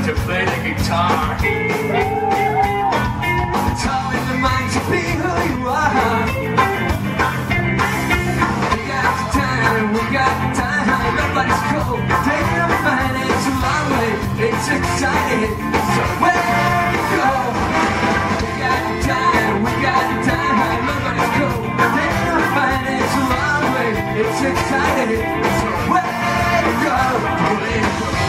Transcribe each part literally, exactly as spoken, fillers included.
to play the guitar. Telling the mind to be who you are. We got the time, we got the time. Nobody's cold, taking up fine. It's a long way, it's exciting. So where you go? We got the time, we got the time. Nobody's cold, taking up fine. It's a long way, it's exciting. So where you go? Where you go?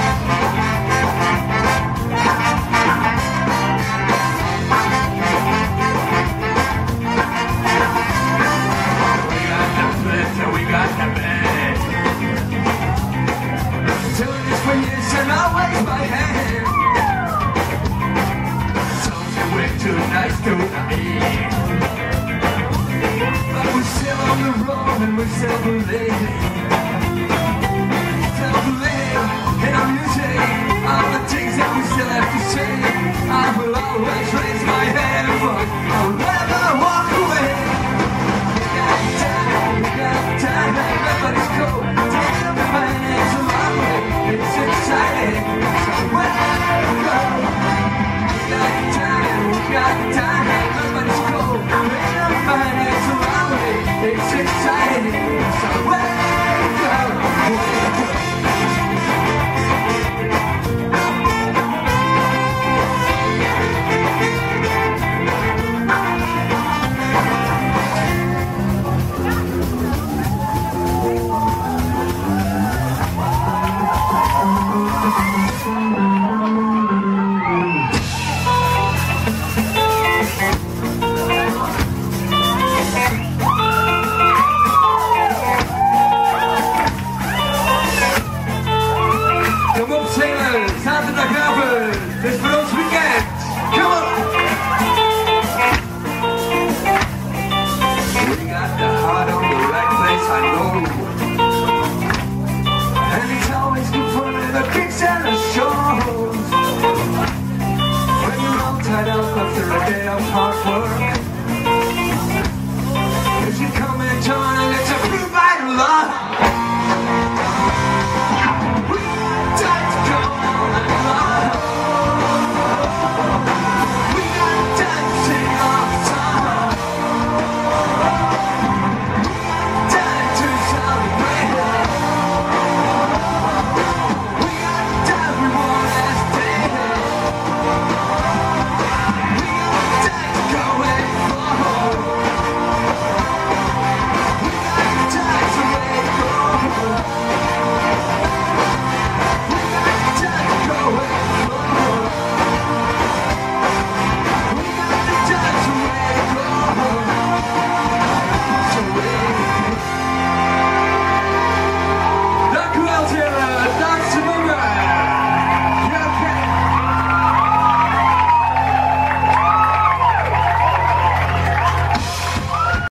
And always my hand. Told you we're too nice to eat, but we're still on the road and we still believe. Still believe in our music, all the things that we still have to say. I will always raise my hand, but I'll never walk away. We got time, we got time, everybody's cool. Take up the fight, it's a long way, it's exciting. So where you go? We got time, we got time.